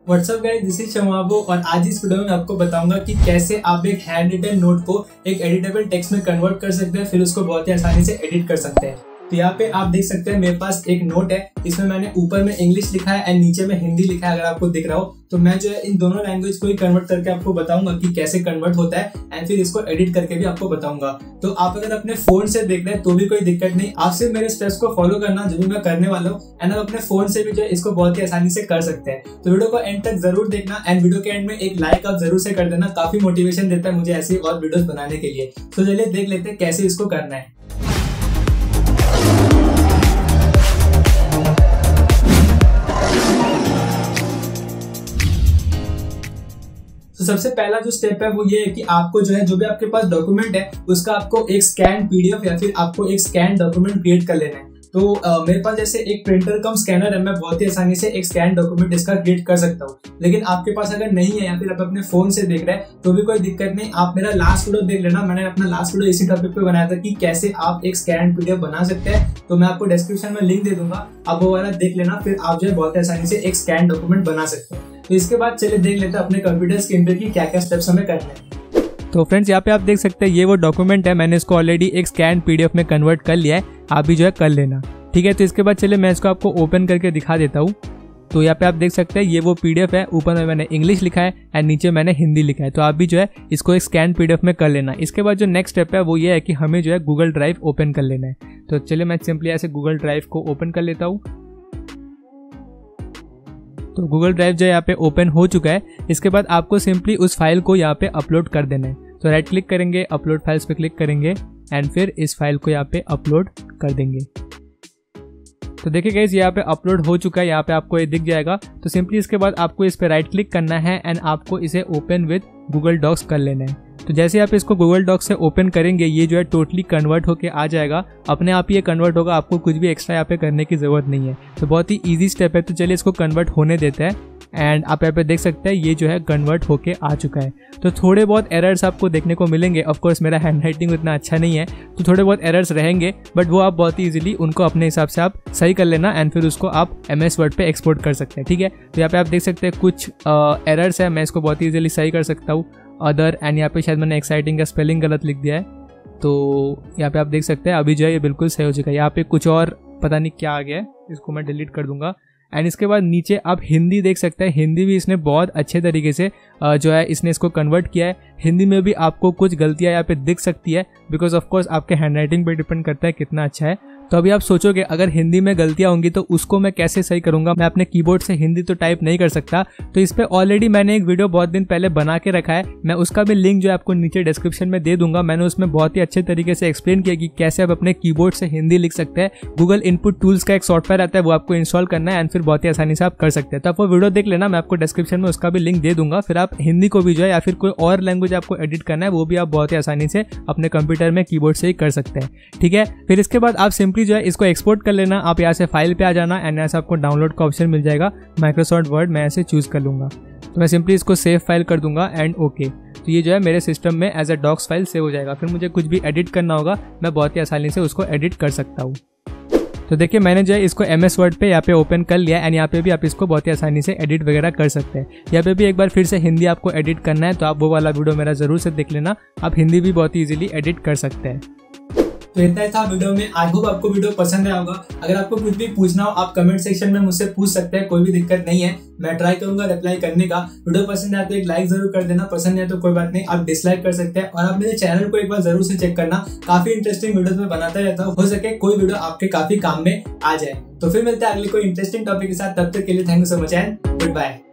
WhatsApp guys, this is शमाबो और आज इस वीडियो में आपको बताऊंगा कि कैसे आप एक हैंड रिटन नोट को एक एडिटेबल टेक्स्ट में कन्वर्ट कर सकते हैं, फिर उसको बहुत ही आसानी से एडिट कर सकते हैं। तो यहाँ पे आप देख सकते हैं मेरे पास एक नोट है, इसमें मैंने ऊपर में इंग्लिश लिखा है एंड नीचे में हिंदी लिखा है। अगर आपको दिख रहा हो तो मैं जो है इन दोनों लैंग्वेज को ही कन्वर्ट करके आपको बताऊंगा कि कैसे कन्वर्ट होता है एंड फिर इसको एडिट करके भी आपको बताऊंगा। तो आप अगर अपने फोन से देख रहे हैं तो भी कोई दिक्कत नहीं, आप सिर्फ मेरे स्टेप्स को फॉलो करना जो भी मैं करने वाला हूँ एंड आप अपने फोन से भी जो है इसको बहुत ही आसानी से कर सकते हैं। तो वीडियो को एंड तक जरूर देखना एंड वीडियो के एंड में एक लाइक आप जरूर से कर देना, काफी मोटिवेशन देता है मुझे ऐसी और वीडियोस बनाने के लिए। तो चलिए देख लेते हैं कैसे इसको करना है। तो सबसे पहला जो स्टेप है वो ये है कि आपको जो है जो भी आपके पास डॉक्यूमेंट है उसका आपको एक स्कैन पीडीएफ या फिर आपको एक स्कैन डॉक्यूमेंट क्रिएट कर लेना है। तो मेरे पास जैसे एक प्रिंटर कम स्कैनर है, मैं बहुत ही आसानी से एक स्कैन डॉक्यूमेंट इसका क्रिएट कर सकता हूँ। लेकिन आपके पास अगर नहीं है या फिर आप अपने फोन से देख रहे हैं तो भी कोई दिक्कत नहीं, आप मेरा लास्ट वीडियो देख लेना। मैंने अपना लास्ट वीडियो इसी टॉपिक पे बनाया था कि कैसे आप एक स्कैन पीडीएफ बना सकते हैं, तो मैं आपको डिस्क्रिप्शन में लिंक दे दूंगा, आप वो वाला देख लेना, फिर आप जो है बहुत आसानी से एक स्कैन डॉक्यूमेंट बना सकते हैं। तो इसके बाद चलिए देख लेते हैं अपने कंप्यूटर स्क्रीन पे कि क्या क्या स्टेप्स हमें करने हैं। तो फ्रेंड्स यहाँ पे आप देख सकते हैं ये वो डॉक्यूमेंट है, मैंने इसको ऑलरेडी एक स्कैन पीडीएफ में कन्वर्ट कर लिया है, आप भी जो है कर लेना। ठीक है, तो इसके बाद चलिए मैं इसको आपको ओपन करके दिखा देता हूँ। तो यहाँ पे आप देख सकते हैं ये वो पीडीएफ है, ऊपर में मैंने इंग्लिश लिखा है एंड नीचे मैंने हिंदी लिखा है। तो आप भी जो है इसको एक स्कैन पीडीएफ में कर लेना। इसके बाद जो नेक्स्ट स्टेप है वो ये है कि हमें जो है गूगल ड्राइव ओपन कर लेना है। तो चलिए मैं सिंपली ऐसे गूगल ड्राइव को ओपन कर लेता हूँ। तो गूगल ड्राइव जो यहाँ पे ओपन हो चुका है। इसके बाद आपको सिंपली उस फाइल को यहाँ पे अपलोड कर देना है। तो राइट क्लिक करेंगे, अपलोड फाइल्स पे क्लिक करेंगे एंड फिर इस फाइल को यहाँ पे अपलोड कर देंगे। तो देखिए गाइस यहाँ पे अपलोड हो चुका है, यहाँ पे आपको ये दिख जाएगा। तो सिंपली इसके बाद आपको इस पे राइट क्लिक करना है एंड आपको इसे ओपन विद गूगल डॉक्स कर लेना है। तो जैसे आप इसको गूगल डॉक्स से ओपन करेंगे ये जो है टोटली कन्वर्ट होके आ जाएगा, अपने आप ही ये कन्वर्ट होगा, आपको कुछ भी एक्स्ट्रा यहाँ पे करने की जरूरत नहीं है। तो बहुत ही ईजी स्टेप है। तो चलिए इसको कन्वर्ट होने देते हैं एंड आप यहाँ पे देख सकते हैं ये जो है कन्वर्ट होके आ चुका है। तो थोड़े बहुत एरर्स आपको देखने को मिलेंगे, ऑफ कोर्स मेरा हैंड राइटिंग उतना अच्छा नहीं है तो थोड़े बहुत एरर्स रहेंगे, बट वो आप बहुत ही इजीली उनको अपने हिसाब से आप सही कर लेना एंड फिर उसको आप MS वर्ड पे एक्सपोर्ट कर सकते हैं। ठीक है, तो यहाँ पे आप देख सकते हैं कुछ एरर्स है, मैं इसको बहुत ही इजीली सही कर सकता हूँ। अदर एंड यहाँ पे शायद मैंने एक्साइटिंग का स्पेलिंग गलत लिख दिया है, तो यहाँ पे आप देख सकते हैं अभी जो है ये बिल्कुल सही हो चुका है। यहाँ पे कुछ और पता नहीं क्या आ गया है, इसको मैं डिलीट कर दूंगा। एंड इसके बाद नीचे आप हिंदी देख सकते हैं, हिंदी भी इसने बहुत अच्छे तरीके से जो है इसने इसको कन्वर्ट किया है। हिंदी में भी आपको कुछ गलतियां यहाँ पे दिख सकती है, बिकॉज ऑफ कोर्स आपके हैंड राइटिंग पे डिपेंड करता है कितना अच्छा है। तो अभी आप सोचोगे अगर हिंदी में गलतियां होंगी तो उसको मैं कैसे सही करूंगा, मैं अपने कीबोर्ड से हिंदी तो टाइप नहीं कर सकता। तो इस पे ऑलरेडी मैंने एक वीडियो बहुत दिन पहले बना के रखा है, मैं उसका भी लिंक जो है आपको नीचे डिस्क्रिप्शन में दे दूंगा। मैंने उसमें बहुत ही अच्छे तरीके से एक्सप्लेन किया कि कैसे आप अपने कीबोर्ड से हिंदी लिख सकते हैं। गूगल इनपुट टूल्स का एक सॉफ्टवेयर आता है, वो आपको इंस्टॉल करना है एंड फिर बहुत ही आसानी से आप कर सकते हैं। तो आप वो वीडियो देख लेना, मैं आपको डिस्क्रिप्शन में उसका भी लिंक दे दूंगा। फिर आप हिंदी को भी जो है या फिर कोई और लैंग्वेज आपको एडिट करना है वो भी आप बहुत ही आसानी से अपने कंप्यूटर में कीबोर्ड से ही कर सकते हैं। ठीक है, फिर इसके बाद आप सिंपली जो है इसको एक्सपोर्ट कर लेना। आप यहाँ से फाइल पे आ जाना एंड यहाँ से आपको डाउनलोड का ऑप्शन मिल जाएगा, माइक्रोसॉफ्ट वर्ड मैं ऐसे चूज कर लूंगा। तो मैं सिंपली इसको सेव फाइल कर दूंगा एंड ओके। तो ये जो है मेरे सिस्टम में as a docx file save हो जाएगा। फिर मुझे कुछ भी एडिट करना होगा मैं बहुत ही आसानी से उसको एडिट कर सकता हूँ। तो देखिए मैंने जो है इसको MS वर्ड पे यहाँ पे ओपन कर लिया एंड यहाँ पे भी आप इसको बहुत ही आसानी से एडिट वगैरह कर सकते हैं। यहाँ पे भी एक बार फिर से हिंदी आपको एडिट करना है तो आप वो वाला वीडियो मेरा जरूर से देख लेना, आप हिंदी भी बहुत ही इजीली एडिट कर सकते हैं। तो इतना ही था वीडियो में, आई होप आपको वीडियो पसंद आया होगा। अगर आपको कुछ भी पूछना हो आप कमेंट सेक्शन में मुझसे पूछ सकते हैं, कोई भी दिक्कत नहीं है, मैं ट्राई करूंगा रिप्लाई करने का। वीडियो पसंद आया तो एक लाइक जरूर कर देना, पसंद नहीं तो कोई बात नहीं, आप डिसलाइक कर सकते हैं। और आप मेरे चैनल को एक बार जरूर से चेक करना, काफी इंटरेस्टिंग वीडियो में बनाता रहता हूँ, हो सके कोई वीडियो आपके काफी काम में आ जाए। तो फिर मिलते हैं अगले कोई इंटरेस्टिंग टॉपिक के साथ, तब तक के लिए thank you so much and good bye.